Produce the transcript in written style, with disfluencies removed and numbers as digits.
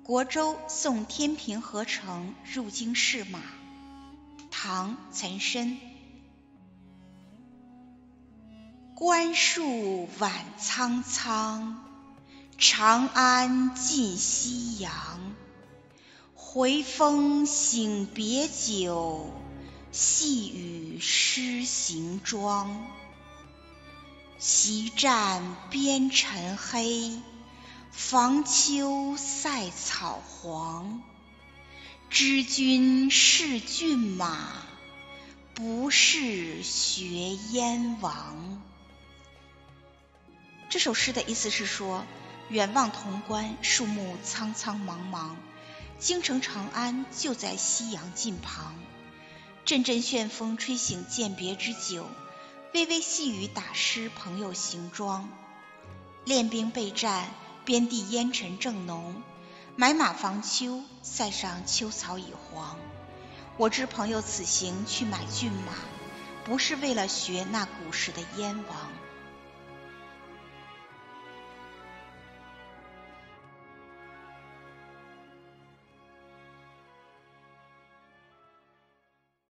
国州送天平合成入京试马，唐·岑参。关戍晚苍苍，长安尽夕阳。回风醒别酒，细雨湿行装。席战边尘黑，防秋塞草黄。知君是骏马，不是学燕王。这首诗的意思是说，远望潼关，树木苍苍茫茫，京城长安就在夕阳近旁。阵阵旋风吹醒饯别之酒，微微细雨打湿朋友行装。练兵备战，边地烟尘正浓，买马防秋，塞上秋草已黄。我知朋友此行去买骏马，不是为了学那古时的燕王。